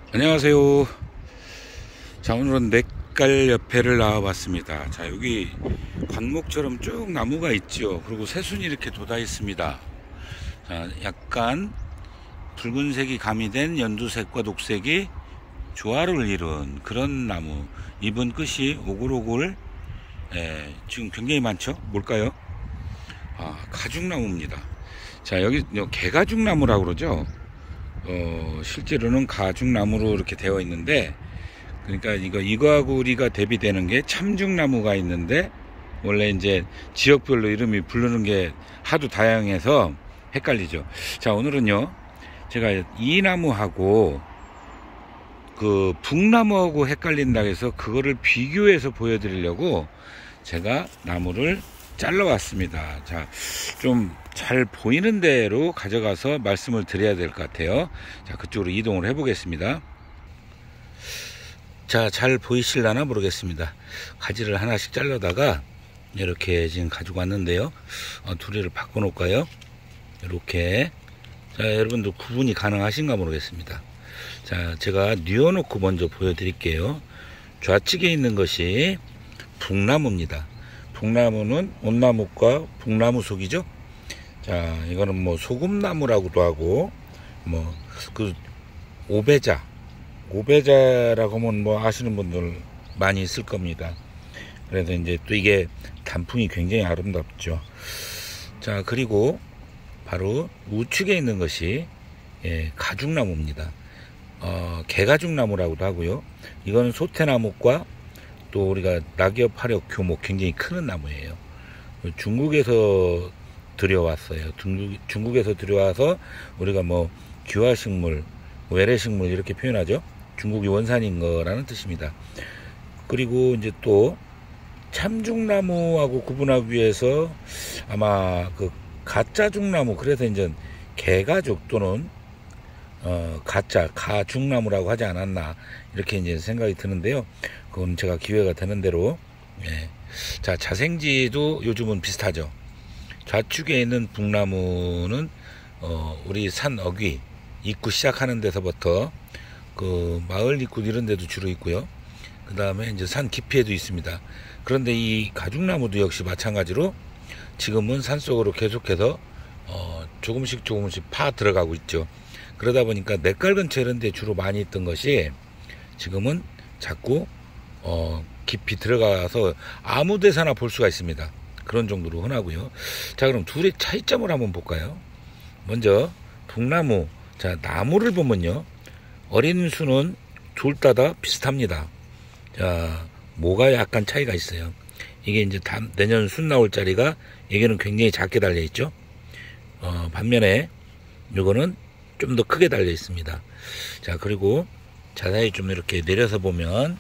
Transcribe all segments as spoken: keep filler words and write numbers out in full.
안녕하세요. 자, 오늘은 냇갈 옆에를 나와봤습니다. 자, 여기 관목처럼 쭉 나무가 있죠. 그리고 새순이 이렇게 돋아 있습니다. 자, 약간 붉은색이 가미된 연두색과 녹색이 조화를 이룬 그런 나무. 잎은 끝이 오글오글. 예, 지금 굉장히 많죠. 뭘까요? 아, 가죽나무입니다. 자, 여기 개가죽나무라고 그러죠. 어, 실제로는 가죽나무로 이렇게 되어 있는데, 그러니까 이거 이거하고 우리가 대비되는 게 참죽나무가 있는데, 원래 이제 지역별로 이름이 부르는 게 하도 다양해서 헷갈리죠. 자, 오늘은요, 제가 이 나무하고 그 북나무하고 헷갈린다 해서 그거를 비교해서 보여드리려고 제가 나무를 잘라 왔습니다. 자, 좀 잘 보이는 대로 가져가서 말씀을 드려야 될 것 같아요. 자, 그쪽으로 이동을 해 보겠습니다. 자, 잘 보이실라나 모르겠습니다. 가지를 하나씩 잘라다가 이렇게 지금 가지고 왔는데요. 어, 두리를 바꿔 놓을까요? 이렇게. 자, 여러분들 구분이 가능하신가 모르겠습니다. 자, 제가 뉘어놓고 먼저 보여드릴게요. 좌측에 있는 것이 북나무입니다. 북나무는 온나무과 북나무 속이죠. 자, 이거는 뭐 소금나무라고도 하고, 뭐 그 오배자, 오배자라고 하면 뭐 아시는 분들 많이 있을 겁니다. 그래서 이제 또 이게 단풍이 굉장히 아름답죠. 자, 그리고 바로 우측에 있는 것이 예, 가죽나무입니다. 어, 개가죽나무라고도 하고요. 이거는 소태나무과 또 우리가 낙엽 화력 교목 굉장히 큰 나무예요. 중국에서 들여왔어요. 중국, 중국에서 들여와서 우리가 뭐 귀화식물, 외래식물 이렇게 표현하죠. 중국이 원산인 거라는 뜻입니다. 그리고 이제 또 참죽나무하고 구분하기 위해서 아마 그 가짜죽나무, 그래서 이제 개가죽 또는 어, 가짜, 가죽나무라고 하지 않았나, 이렇게 이제 생각이 드는데요. 그건 제가 기회가 되는 대로, 예. 자, 자생지도 요즘은 비슷하죠. 좌측에 있는 북나무는, 어, 우리 산 어귀, 입구 시작하는 데서부터, 그, 마을 입구 이런 데도 주로 있고요. 그 다음에 이제 산 깊이에도 있습니다. 그런데 이 가죽나무도 역시 마찬가지로 지금은 산 속으로 계속해서, 어, 조금씩 조금씩 파 들어가고 있죠. 그러다 보니까 냇갈 근처 이런 데 주로 많이 있던 것이 지금은 자꾸 어 깊이 들어가서 아무 데서나 볼 수가 있습니다. 그런 정도로 흔하고요. 자, 그럼 둘의 차이점을 한번 볼까요? 먼저 북나무. 자, 나무를 보면요, 어린 수는 둘 다 다 비슷합니다. 자, 뭐가 약간 차이가 있어요. 이게 이제 다, 내년 순 나올 자리가 여기는 굉장히 작게 달려 있죠. 어, 반면에 요거는 좀 더 크게 달려 있습니다. 자, 그리고 자세히 좀 이렇게 내려서 보면,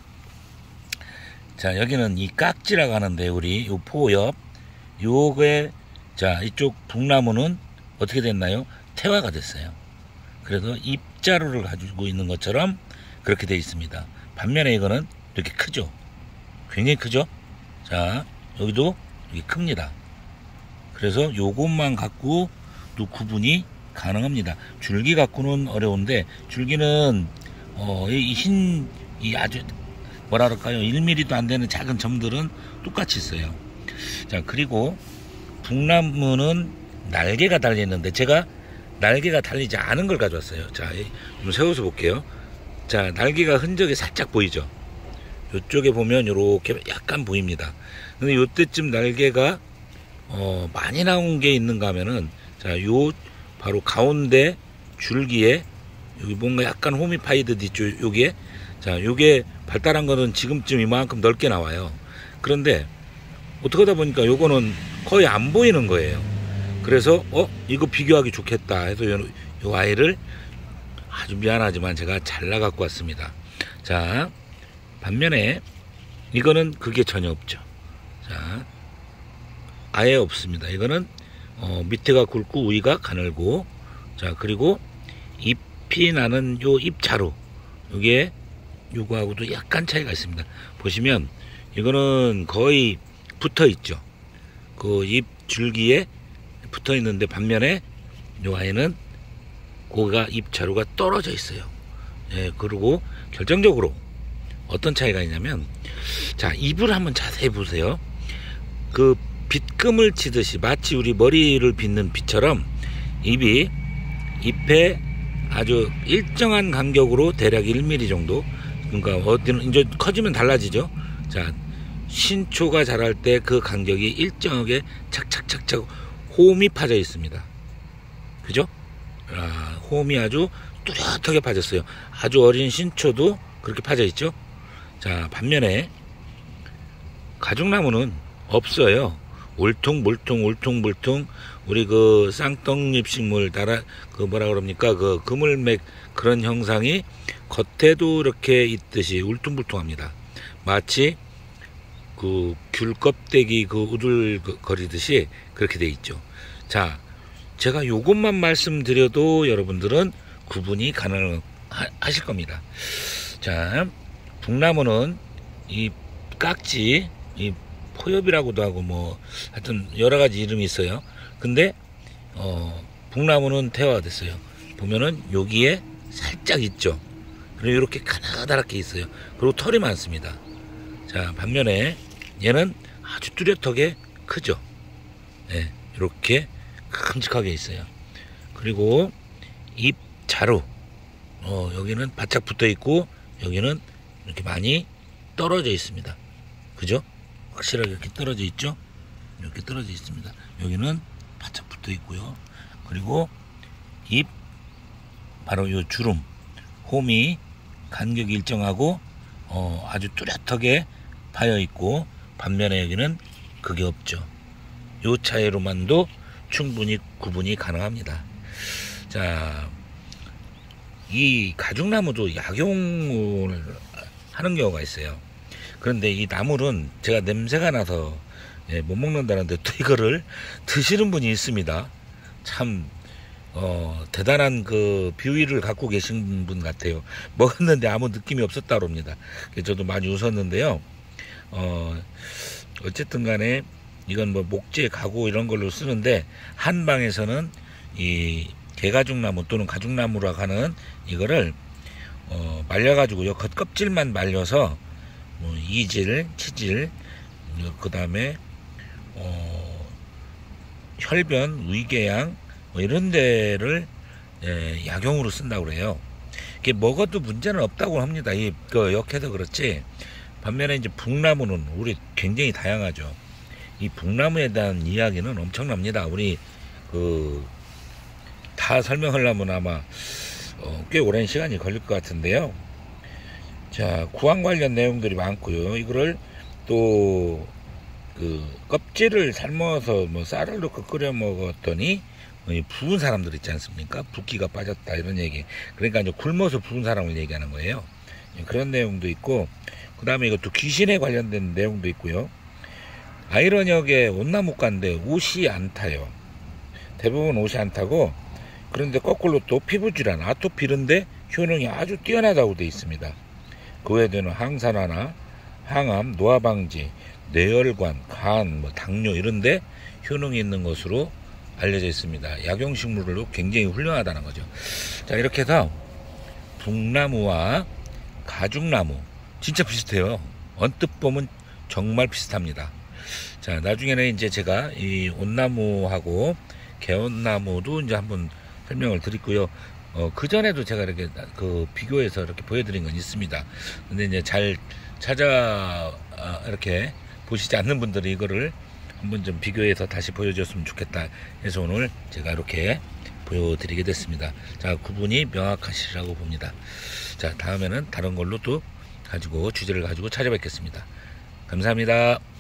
자, 여기는 이 깍지라고 하는데, 우리 요 포 옆 요게, 자, 이쪽 북나무는 어떻게 됐나요? 태화가 됐어요. 그래서 잎자루를 가지고 있는 것처럼 그렇게 되어 있습니다. 반면에 이거는 이렇게 크죠. 굉장히 크죠. 자, 여기도 이게 큽니다. 그래서 요것만 갖고 또 구분이 가능합니다. 줄기 갖고는 어려운데, 줄기는 어, 이 흰, 이 아주 뭐라 그럴까요? 일 밀리미터도 안 되는 작은 점들은 똑같이 있어요. 자, 그리고 북나무는 날개가 달려 있는데, 제가 날개가 달리지 않은 걸 가져왔어요. 자, 좀 세워서 볼게요. 자, 날개가 흔적이 살짝 보이죠? 이쪽에 보면 이렇게 약간 보입니다. 근데 요때쯤 날개가 어, 많이 나온 게 있는가 하면은, 자, 요 바로 가운데 줄기에 여기 뭔가 약간 호미파이드 있죠, 여기에. 자, 요게 발달한 거는 지금쯤 이만큼 넓게 나와요. 그런데 어떻게 하다 보니까 요거는 거의 안 보이는 거예요. 그래서 어 이거 비교하기 좋겠다 해서 요, 요 아이를 아주 미안하지만 제가 잘라 갖고 왔습니다. 자, 반면에 이거는 그게 전혀 없죠. 자, 아예 없습니다. 이거는 어, 밑에가 굵고 위가 가늘고, 자, 그리고 잎이 나는 요 잎자루, 요게 요거하고도 약간 차이가 있습니다. 보시면 이거는 거의 붙어 있죠. 그 잎 줄기에 붙어 있는데, 반면에 요 아이는 고가 잎자루가 떨어져 있어요. 예, 그리고 결정적으로 어떤 차이가 있냐면, 자, 잎을 한번 자세히 보세요. 그 빗금을 치듯이 마치 우리 머리를 빗는 빗처럼 잎이 잎에 아주 일정한 간격으로 대략 일 밀리미터 정도, 그러니까 어디는 이제 커지면 달라지죠. 자, 신초가 자랄 때 그 간격이 일정하게 착착착착 홈이 파져 있습니다. 그죠? 아, 홈이 아주 뚜렷하게 파졌어요. 아주 어린 신초도 그렇게 파져 있죠. 자, 반면에 가죽나무는 없어요. 울퉁불퉁 울퉁불퉁 우리 그 쌍떡잎식물 달아 그 뭐라 그럽니까, 그 그물맥 그런 형상이 겉에도 이렇게 있듯이 울퉁불퉁합니다. 마치 그 귤 껍데기 그 우들거리듯이 그렇게 돼 있죠. 자, 제가 요것만 말씀드려도 여러분들은 구분이 가능하실 겁니다. 자, 북나무는 이 깍지, 이 포엽이라고도 하고 뭐 하여튼 여러 가지 이름이 있어요. 근데 어 북나무는 태화됐어요. 보면은 여기에 살짝 있죠. 그리고 이렇게 가느다랗게 있어요. 그리고 털이 많습니다. 자, 반면에 얘는 아주 뚜렷하게 크죠. 네, 이렇게 큼직하게 있어요. 그리고 잎 자루, 어 여기는 바짝 붙어 있고 여기는 이렇게 많이 떨어져 있습니다. 그죠? 확실하게 이렇게 떨어져 있죠? 이렇게 떨어져 있습니다. 여기는 바짝 붙어 있고요. 그리고 잎, 바로 요 주름, 홈이 간격이 일정하고 어, 아주 뚜렷하게 파여 있고, 반면에 여기는 그게 없죠. 요 차이로만도 충분히 구분이 가능합니다. 자, 이 가죽나무도 약용을 하는 경우가 있어요. 그런데 이 나물은 제가 냄새가 나서 예, 못 먹는다는데 또 이거를 드시는 분이 있습니다. 참 어, 대단한 그 비위를 갖고 계신 분 같아요. 먹었는데 아무 느낌이 없었다 그럽니다. 저도 많이 웃었는데요. 어, 어쨌든 간에 이건 뭐 목재, 가구 이런 걸로 쓰는데, 한방에서는 이 개가죽나무 또는 가죽나무라고 하는 이거를 어, 말려가지고 요 겉껍질만 말려서 뭐 이질, 치질, 그 다음에 어, 혈변, 위궤양 뭐 이런 데를 예, 약용으로 쓴다고 그래요. 이게 먹어도 문제는 없다고 합니다. 이 그 역해서 그렇지. 반면에 이제 북나무는 우리 굉장히 다양하죠. 이 북나무에 대한 이야기는 엄청납니다. 우리 그 다 설명하려면 아마 어, 꽤 오랜 시간이 걸릴 것 같은데요. 자, 구황 관련 내용들이 많고요. 이거를 또 그 껍질을 삶아서 뭐 쌀을 넣고 끓여 먹었더니 부은 사람들 있지 않습니까? 붓기가 빠졌다 이런 얘기. 그러니까 이제 굶어서 부은 사람을 얘기하는 거예요. 그런 내용도 있고, 그 다음에 이것도 귀신에 관련된 내용도 있고요. 아이러니하게 온나무가인데 옷이 안 타요. 대부분 옷이 안 타고, 그런데 거꾸로 또 피부질환, 아토피 이런데 효능이 아주 뛰어나다고 되어 있습니다. 그 외에는 항산화나 항암, 노화방지, 뇌혈관, 간, 뭐 당뇨 이런데 효능이 있는 것으로 알려져 있습니다. 약용식물로 굉장히 훌륭하다는 거죠. 자, 이렇게 해서 북나무와 가죽나무 진짜 비슷해요. 언뜻 보면 정말 비슷합니다. 자, 나중에는 이제 제가 이 온나무하고 개온나무도 이제 한번 설명을 드리고요. 어, 그 전에도 제가 이렇게 그 비교해서 이렇게 보여드린 건 있습니다. 근데 이제 잘 찾아 아, 이렇게 보시지 않는 분들이 이거를 한번 좀 비교해서 다시 보여줬으면 좋겠다 해서 오늘 제가 이렇게 보여드리게 됐습니다. 자, 구분이 명확하시라고 봅니다. 자, 다음에는 다른 걸로 또 가지고 주제를 가지고 찾아뵙겠습니다. 감사합니다.